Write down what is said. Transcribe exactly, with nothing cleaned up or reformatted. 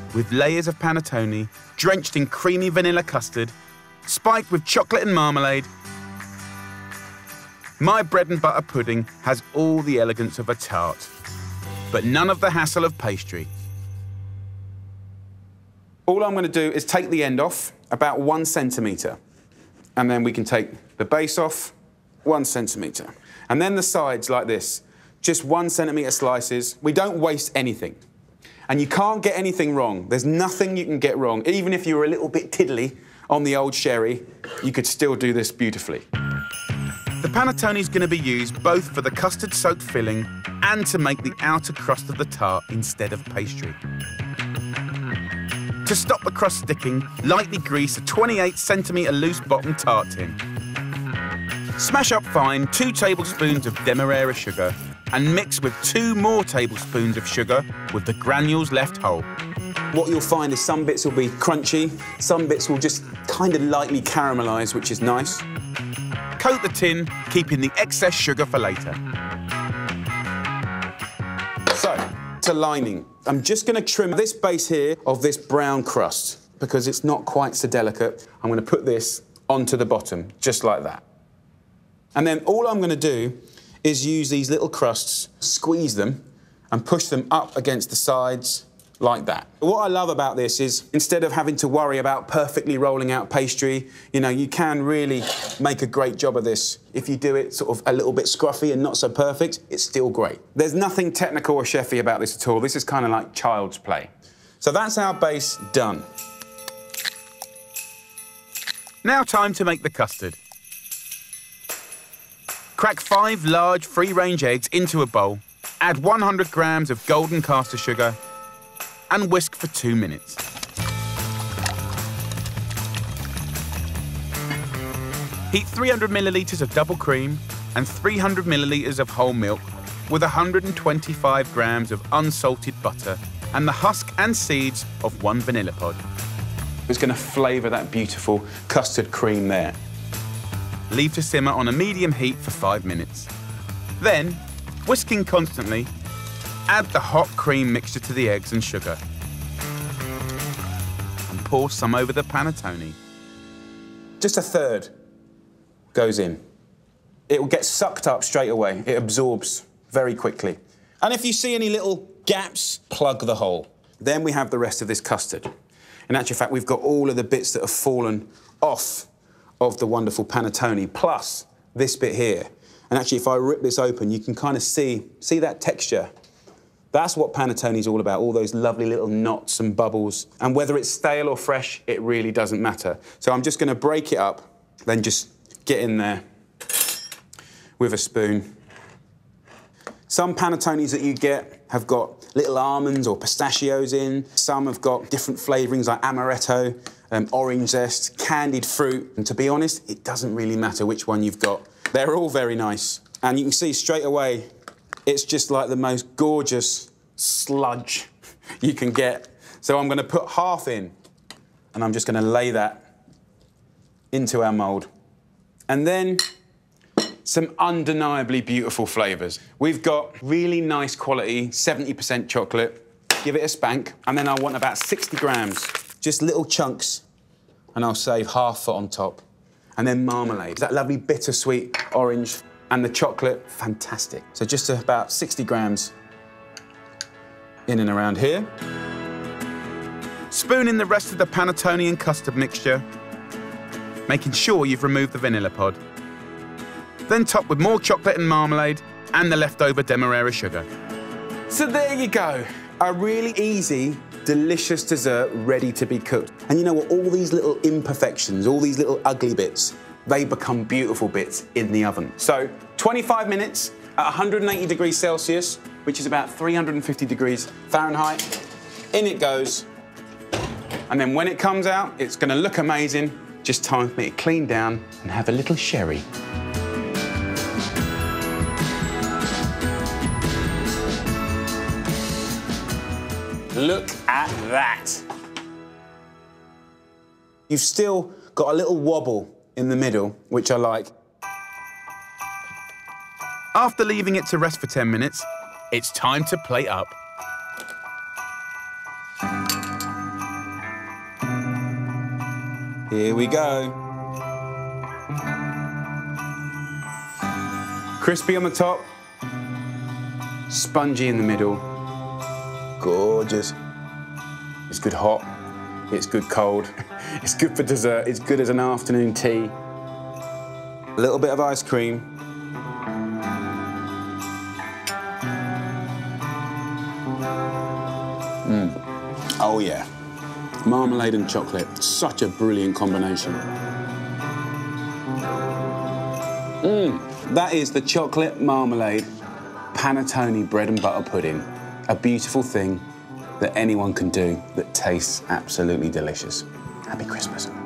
with layers of panettone, drenched in creamy vanilla custard, spiked with chocolate and marmalade. My bread and butter pudding has all the elegance of a tart, but none of the hassle of pastry. All I'm going to do is take the end off, about one centimetre, and then we can take the base off, one centimetre. And then the sides like this, just one centimetre slices. We don't waste anything. And you can't get anything wrong. There's nothing you can get wrong. Even if you were a little bit tiddly on the old sherry, you could still do this beautifully. The panettone is going to be used both for the custard-soaked filling and to make the outer crust of the tart instead of pastry. To stop the crust sticking, lightly grease a twenty-eight centimetre loose bottom tart tin. Smash up fine two tablespoons of demerara sugar and mix with two more tablespoons of sugar with the granules left whole. What you'll find is some bits will be crunchy, some bits will just kind of lightly caramelise, which is nice. Coat the tin, keeping the excess sugar for later. So, to lining. I'm just going to trim this base here of this brown crust because it's not quite so delicate. I'm going to put this onto the bottom, just like that. And then all I'm going to do is use these little crusts, squeeze them, and push them up against the sides like that. What I love about this is instead of having to worry about perfectly rolling out pastry, you know, you can really make a great job of this. If you do it sort of a little bit scruffy and not so perfect, it's still great. There's nothing technical or chefy about this at all. This is kind of like child's play. So that's our base done. Now time to make the custard. Crack five large free-range eggs into a bowl, add one hundred grams of golden caster sugar, and whisk for two minutes. Heat three hundred millilitres of double cream and three hundred millilitres of whole milk with one hundred twenty-five grams of unsalted butter and the husk and seeds of one vanilla pod. It's going to flavour that beautiful custard cream there. Leave to simmer on a medium heat for five minutes. Then, whisking constantly, add the hot cream mixture to the eggs and sugar. And pour some over the panettone. Just a third goes in. It will get sucked up straight away. It absorbs very quickly. And if you see any little gaps, plug the hole. Then we have the rest of this custard. In actual fact, we've got all of the bits that have fallen off of the wonderful panettone, plus this bit here. And actually, if I rip this open, you can kind of see, see that texture. That's what panettone is all about, all those lovely little knots and bubbles. And whether it's stale or fresh, it really doesn't matter. So I'm just going to break it up, then just get in there with a spoon. Some panettones that you get have got little almonds or pistachios in. Some have got different flavourings like amaretto, um, orange zest, candied fruit. And to be honest, it doesn't really matter which one you've got. They're all very nice. And you can see straight away, it's just like the most gorgeous sludge you can get. So I'm going to put half in, and I'm just going to lay that into our mould. And then some undeniably beautiful flavours. We've got really nice quality, seventy percent chocolate. Give it a spank. And then I want about sixty grams, just little chunks, and I'll save half for on top. And then marmalade, that lovely bittersweet orange, and the chocolate, fantastic. So just about sixty grams in and around here. Spoon in the rest of the panettone and custard mixture, making sure you've removed the vanilla pod. Then top with more chocolate and marmalade and the leftover demerara sugar. So there you go, a really easy, delicious dessert ready to be cooked. And you know what, all these little imperfections, all these little ugly bits, they become beautiful bits in the oven. So twenty-five minutes at one hundred eighty degrees Celsius, which is about three hundred fifty degrees Fahrenheit. In it goes. And then when it comes out, it's gonna look amazing. Just time for me to clean down and have a little sherry. Look at that. You've still got a little wobble in the middle, which I like. After leaving it to rest for ten minutes, it's time to plate up. Here we go. Crispy on the top, spongy in the middle. Gorgeous. It's good hot, it's good cold, it's good for dessert, it's good as an afternoon tea. A little bit of ice cream. Mm. Oh yeah. Marmalade and chocolate, such a brilliant combination. Mmm. That is the chocolate marmalade panettone bread and butter pudding. A beautiful thing that anyone can do that tastes absolutely delicious. Happy Christmas.